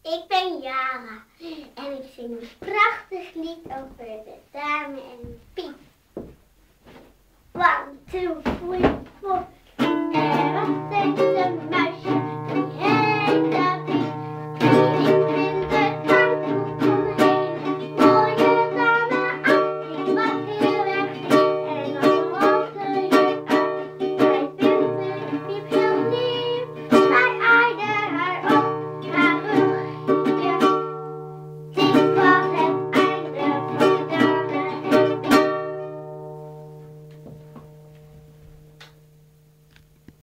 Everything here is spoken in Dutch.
Ik ben Jara en ik zing een prachtig lied over de dame en Piet. 1, 2, 3, 4.